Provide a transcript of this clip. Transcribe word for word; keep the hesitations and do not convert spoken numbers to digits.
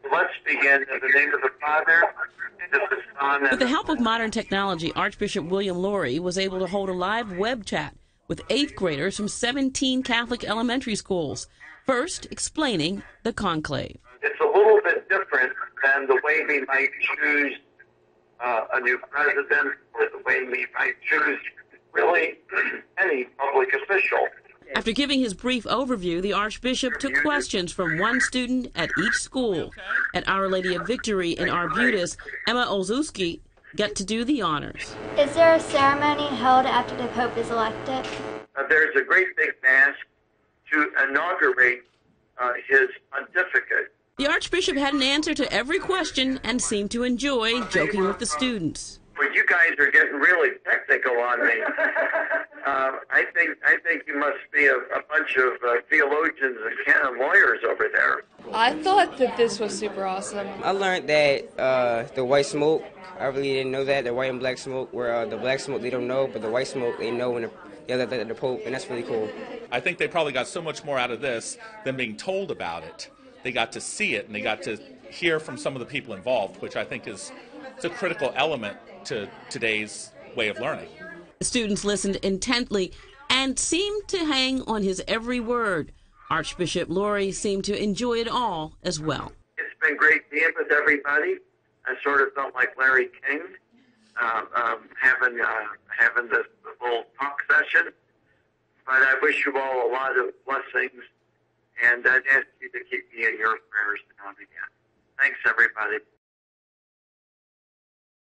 Let's begin in the name of the Father, and of the Son, and With the help of modern technology, Archbishop William Lori was able to hold a live web chat with eighth graders from seventeen Catholic elementary schools, first explaining the conclave. It's a little bit different than the way we might choose uh, a new president, or the way we might choose really any public official. After giving his brief overview, the Archbishop took questions from one student at each school. At Our Lady of Victory in Arbutus, Emma Olszewski got to do the honors. Is there a ceremony held after the Pope is elected? Uh, there's a great big mass to inaugurate uh, his pontificate. The Archbishop had an answer to every question and seemed to enjoy joking with the students. Well, you guys are getting really technical on me. Uh, I think I think you must be a, a bunch of uh, theologians and canon lawyers over there. I thought that this was super awesome. I learned that uh, the white smoke, I really didn't know that, the white and black smoke, where uh, the black smoke they don't know, but the white smoke they know when the, the, the, the Pope, and that's really cool. I think they probably got so much more out of this than being told about it. They got to see it, and they got to hear from some of the people involved, which I think is it's a critical element to today's way of learning. The students listened intently and seemed to hang on his every word. Archbishop Lori seemed to enjoy it all as well. It's been great being with everybody. I sort of felt like Larry King, uh, um, having uh, having this little talk session. But I wish you all a lot of blessings, and I'd ask you to keep me in your prayers now and again. Thanks, everybody.